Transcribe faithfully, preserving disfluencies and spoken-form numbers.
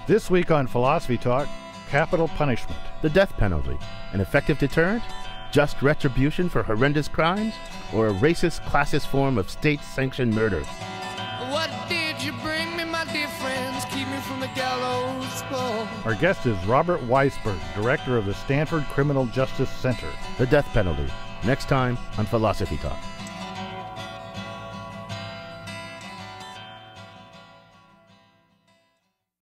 This week on Philosophy Talk, capital punishment. The death penalty, an effective deterrent, just retribution for horrendous crimes, or a racist, classist form of state-sanctioned murder? What did you bring me, my dear friends? Keep me from the gallows pole. Our guest is Robert Weisberg, director of the Stanford Criminal Justice Center. The death penalty, next time on Philosophy Talk.